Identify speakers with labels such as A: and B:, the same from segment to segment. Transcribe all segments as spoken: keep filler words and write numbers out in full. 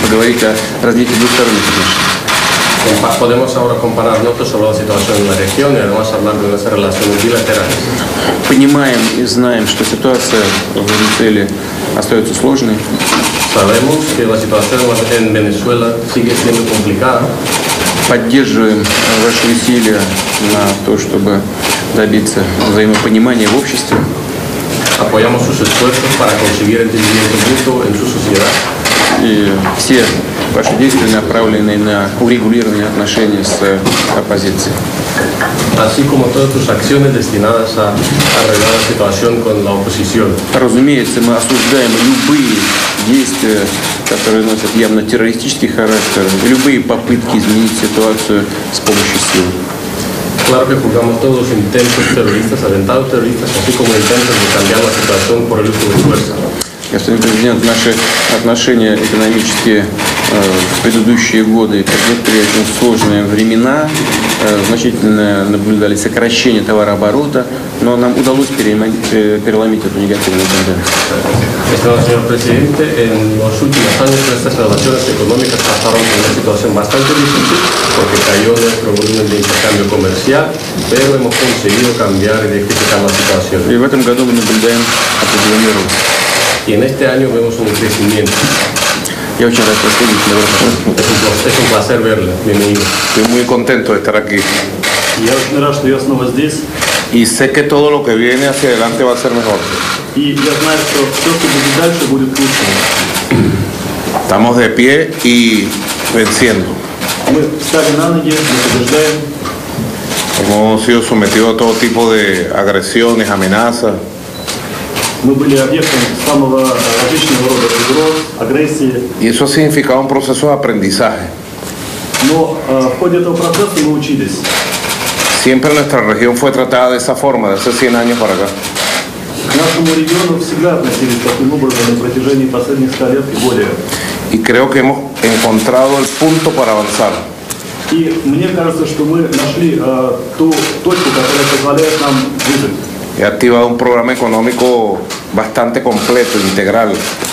A: поговорить о развитии двусторонних отношений.
B: Podemos ahora comparar notas sobre la situación en la región y además hablar de nuestras relaciones bilaterales.
A: Понимаем и знаем, что ситуация в Венесуэле остается сложной.
B: Sabemos que la situación en Venezuela sigue siendo complicada.
A: Поддерживаем ваши усилия на то, чтобы добиться взаимопонимания в обществе.
B: Apoyamos sus esfuerzos para conseguir entendimiento mutuo en su sociedad.
A: И все ваши действия направлены на урегулирование отношений с оппозицией.
B: Así como todas tus acciones destinadas a arreglar la situación con la oposición.
A: Разумеется, мы осуждаем любые действия, которые носят явно террористический характер, любые попытки изменить ситуацию с помощью силы.
B: Claro que juzgamos todos los intentos terroristas, atentados terroristas, así como intentos de cambiar la situación por el uso de fuerza.
A: Господин президент, наши отношения экономические в предыдущие годы пережили очень сложные времена, значительно наблюдали сокращение товарооборота, но нам удалось переломить эту негативную тенденцию.
B: Señor presidente, en los últimos años nuestras relaciones económicas pasaron por una situación bastante difícil porque cayó nuestro volumen de intercambio comercial, pero hemos conseguido cambiar y rectificar la situación.
A: И в этом году мы наблюдаем определенный рост.
B: Y en este año vemos un crecimiento.
A: Я очень рад вас видеть.
B: Es un placer verle. Bienvenido.
C: Estoy muy contento de estar aquí.
D: Я очень рад, что я снова здесь.
C: Y sé que todo lo que viene hacia adelante va a ser mejor.
D: И я знаю, что все, что будет дальше, будет лучше.
C: Estamos de pie y venciendo.
D: Мы встали на ноги, мы побеждаем.
C: Hemos sido sometidos a todo tipo de agresiones, amenazas.
D: Мы были объектом самого различного рода угроз, агрессии.
C: Y eso ha significado un proceso de aprendizaje.
D: Но э, в ходе этого процесса мы учились.
C: Siempre nuestra región fue tratada de esa forma, de hace cien años para acá.
D: К нашему региону всегда относились таким образом на протяжении последних ста лет и более.
C: Y creo que hemos encontrado el punto para avanzar.
D: И мне кажется, что мы нашли э, ту точку, которая позволяет нам выжить.
C: He activado un programa económico bastante completo, integral.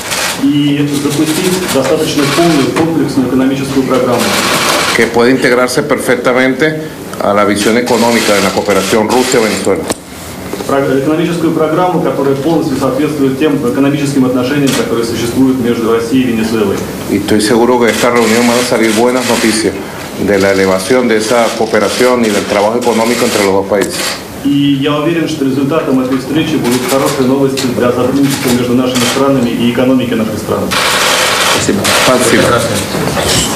D: И запустить достаточно полную комплексную экономическую программу,
C: que puede integrarse perfectamente a la visión económica de la cooperación Rusia-Venezuela.
D: Экономическую программу, которая полностью соответствует тем экономическим отношениям, которые существуют между Россией и Венесуэлой.
C: Y estoy seguro que de esta reunión van a salir buenas noticias de la elevación de esa cooperación y del trabajo económico entre los dos países.
D: И я уверен, что результатом этой встречи будут хорошие новости для сотрудничества между нашими странами и экономики наших стран.
A: Спасибо.
C: Спасибо.